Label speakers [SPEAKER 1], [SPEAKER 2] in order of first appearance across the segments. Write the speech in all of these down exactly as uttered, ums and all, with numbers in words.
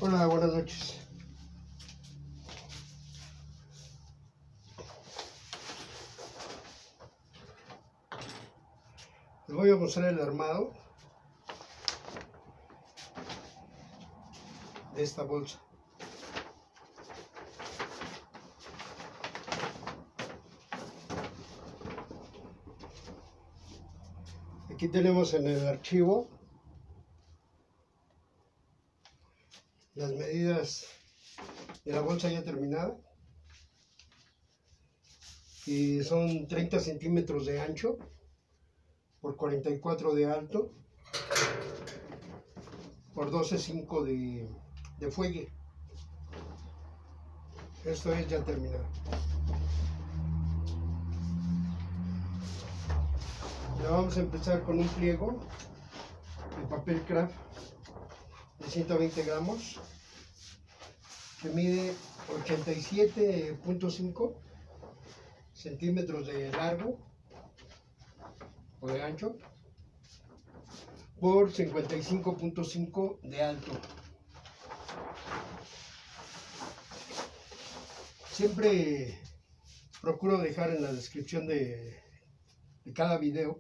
[SPEAKER 1] Hola, buenas noches. Les voy a mostrar el armado de esta bolsa. Aquí tenemos en el archivo las medidas de la bolsa ya terminada, y son treinta centímetros de ancho por cuarenta y cuatro de alto por doce punto cinco de, de fuelle. Esto es ya terminado. Ya vamos a empezar con un pliego de papel craft de ciento veinte gramos que mide ochenta y siete punto cinco centímetros de largo o de ancho por cincuenta y cinco punto cinco de alto. Siempre procuro dejar en la descripción de, de cada video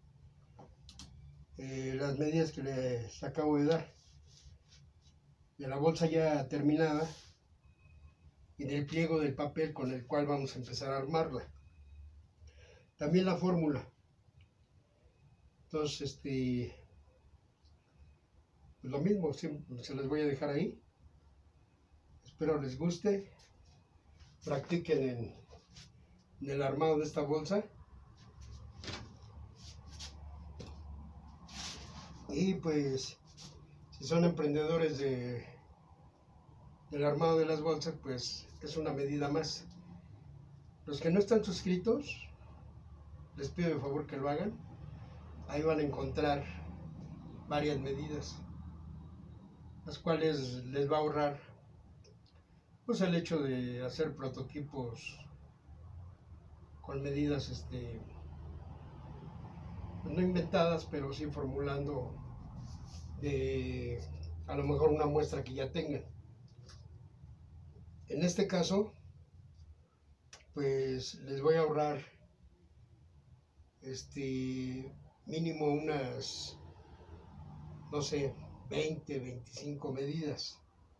[SPEAKER 1] eh, las medidas que les acabo de dar, de la bolsa ya terminada y del pliego del papel con el cual vamos a empezar a armarla. También la fórmula. Entonces, este, pues lo mismo, se les voy a dejar ahí. Espero les guste, practiquen en, en el armado de esta bolsa. Y pues, si son emprendedores de, del armado de las bolsas, pues es una medida más. Los que no están suscritos, les pido de favor que lo hagan. Ahí van a encontrar varias medidas, las cuales les va a ahorrar pues el hecho de hacer prototipos con medidas este no inventadas, pero sí formulando de a lo mejor una muestra que ya tengan. En este caso, pues les voy a ahorrar este mínimo unas, no sé, veinte, veinticinco medidas.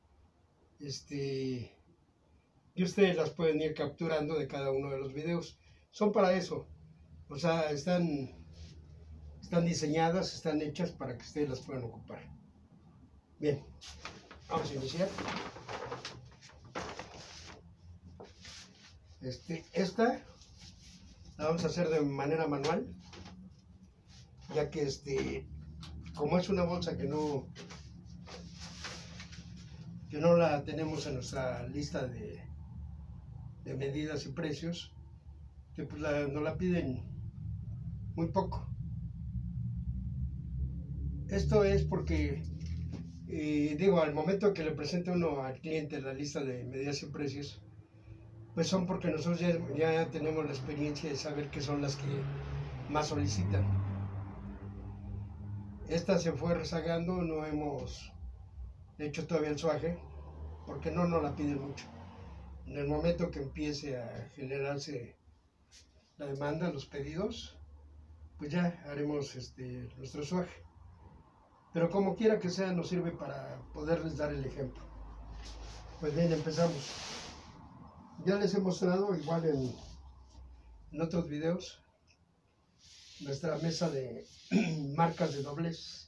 [SPEAKER 1] Este, y ustedes las pueden ir capturando de cada uno de los videos. Son para eso. O sea, están, están diseñadas, están hechas para que ustedes las puedan ocupar. Bien, vamos a iniciar. Este, esta la vamos a hacer de manera manual, ya que este, como es una bolsa que no que no la tenemos en nuestra lista de, de medidas y precios, que pues la, nos la piden muy poco. Esto es porque eh, digo, al momento que le presenta uno al cliente la lista de medidas y precios, pues son porque nosotros ya, ya tenemos la experiencia de saber qué son las que más solicitan. Esta se fue rezagando, no hemos hecho todavía el suaje, porque no nos la piden mucho. En el momento que empiece a generarse la demanda, los pedidos, pues ya haremos este, nuestro suaje. Pero como quiera que sea, nos sirve para poderles dar el ejemplo. Pues bien, empezamos. Ya les he mostrado, igual en, en otros videos, nuestra mesa de marcas de doblez.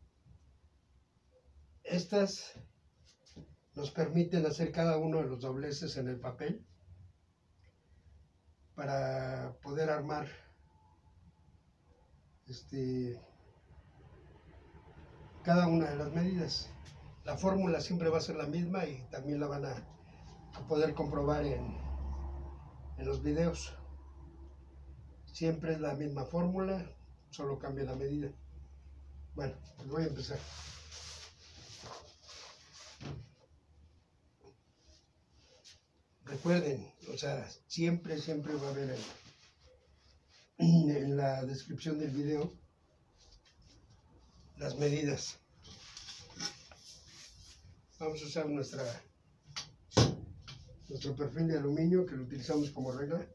[SPEAKER 1] Estas nos permiten hacer cada uno de los dobleces en el papel para poder armar este, cada una de las medidas. La fórmula siempre va a ser la misma y también la van a, a poder comprobar en, en los videos. Siempre es la misma fórmula, solo cambia la medida. Bueno, pues voy a empezar. Recuerden, o sea, siempre, siempre va a haber en, en la descripción del video las medidas. Vamos a usar nuestra, nuestro perfil de aluminio que lo utilizamos como regla,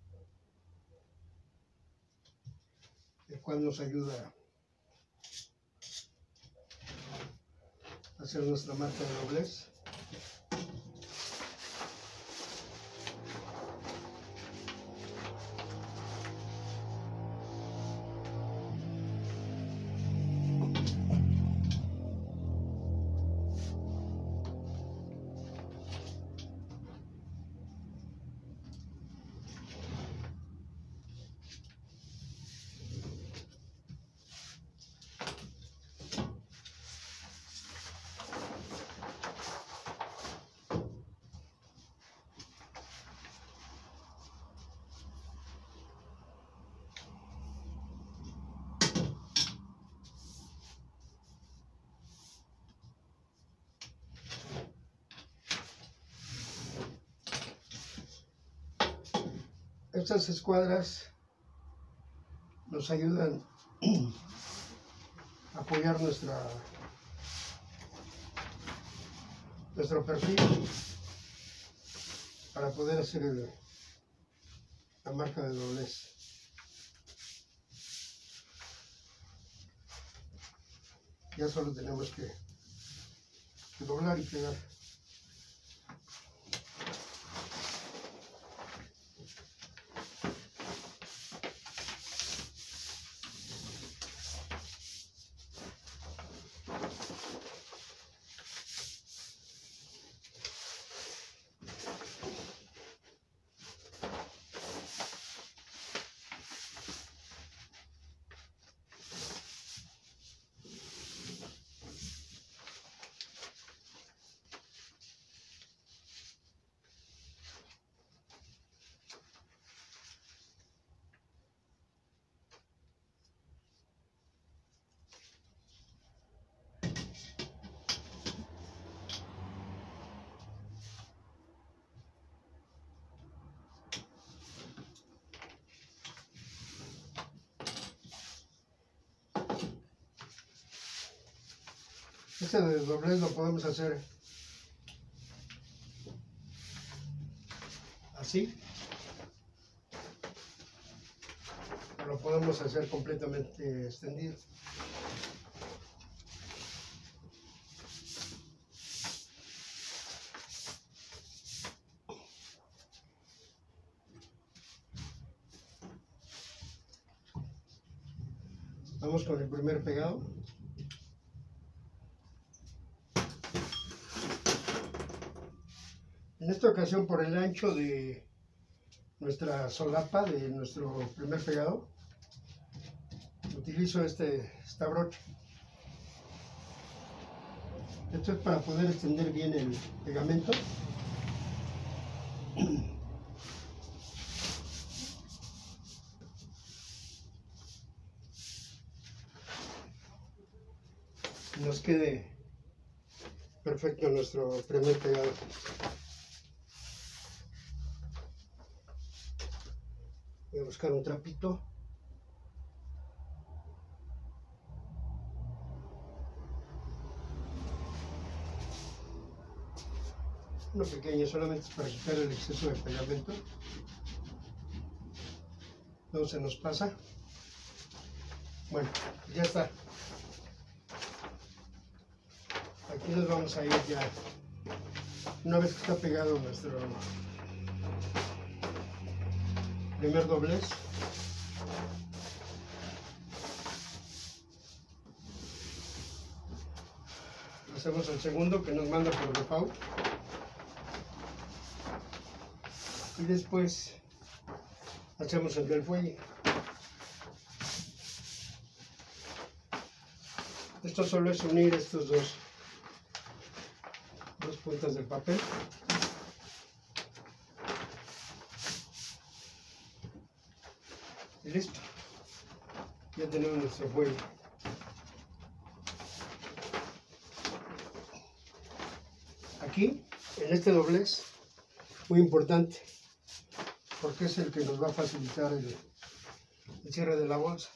[SPEAKER 1] el cual nos ayuda a hacer nuestra marca de doblez. Estas escuadras nos ayudan a apoyar nuestra, nuestro perfil para poder hacer el, la marca de doblez. Ya solo tenemos que, que doblar y pegar. Este de doblez lo podemos hacer así, o lo podemos hacer completamente extendido. Vamos con el primer pegado. En esta ocasión, por el ancho de nuestra solapa, de nuestro primer pegado, utilizo este, esta brocha. Esto es para poder extender bien el pegamento. Nos quede perfecto nuestro primer pegado. Voy a buscar un trapito. Uno pequeño, solamente para quitar el exceso de pegamento. No se nos pasa. Bueno, ya está. Aquí nos vamos a ir ya. Una vez que está pegado nuestro primer doblez, hacemos el segundo que nos manda por default y después hacemos el del fuelle. Esto solo es unir estos dos dos puntas del papel. Y listo, ya tenemos nuestro fuelle. Aquí, en este doblez, muy importante, porque es el que nos va a facilitar el, el cierre de la bolsa.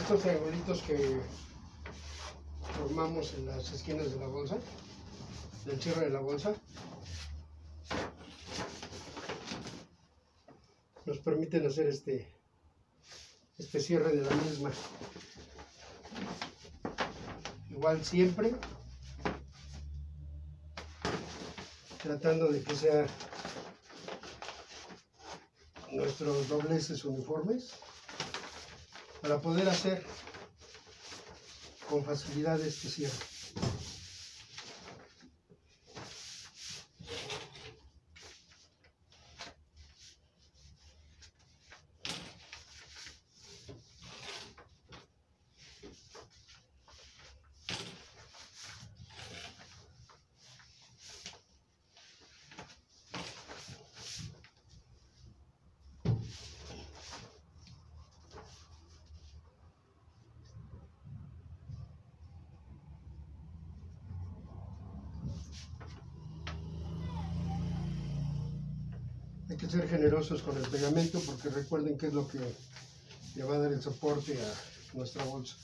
[SPEAKER 1] estos triangulitos que formamos en las esquinas de la bolsa, del cierre de la bolsa, nos permiten hacer este, este cierre de la misma. Igual siempre tratando de que sea nuestros dobleces uniformes para poder hacer con facilidad este cierre. Hay que ser generosos con el pegamento porque recuerden que es lo que le va a dar el soporte a nuestra bolsa.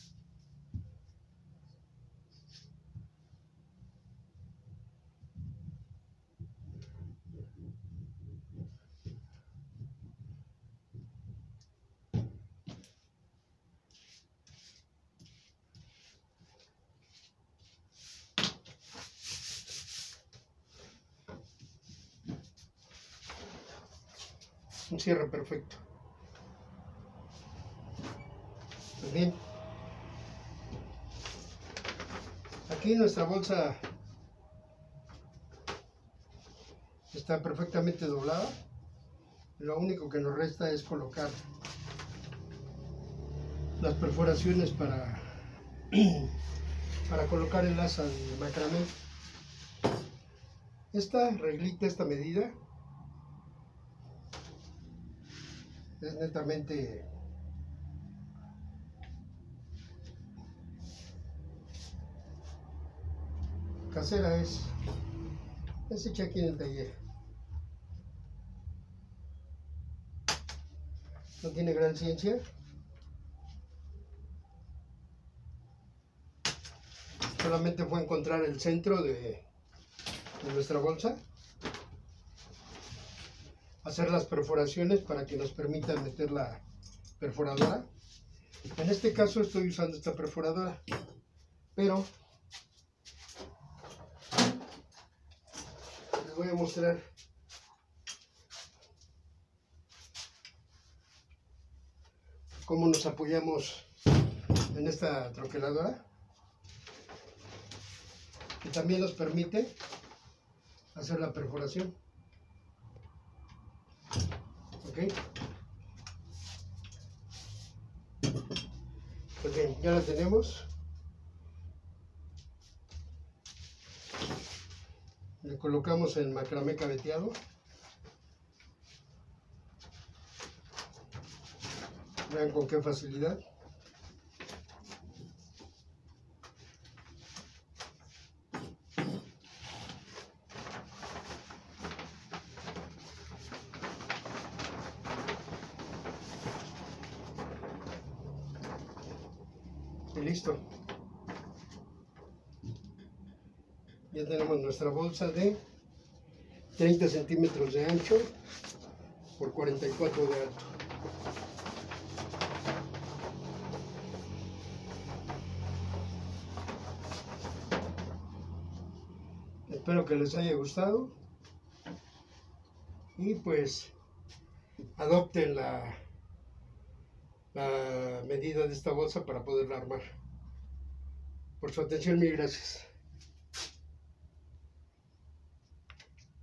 [SPEAKER 1] Un cierre perfecto. Pues bien, aquí nuestra bolsa está perfectamente doblada. Lo único que nos resta es colocar las perforaciones para, para colocar el asa de macramé. Esta reglita, esta medida, es netamente casera, es, es hecha aquí en el taller. No tiene gran ciencia. Solamente fue encontrar el centro de, de nuestra bolsa, hacer las perforaciones para que nos permitan meter la perforadora. En este caso estoy usando esta perforadora, pero les voy a mostrar cómo nos apoyamos en esta troqueladora, que también nos permite hacer la perforación. Ok, pues bien, ya la tenemos. Le colocamos el macramé cabeteado. Vean con qué facilidad. Y listo. Ya tenemos nuestra bolsa de treinta centímetros de ancho por cuarenta y cuatro de alto. Espero que les haya gustado y pues adopten la, la medida de esta bolsa para poderla armar. Por su atención, mil gracias.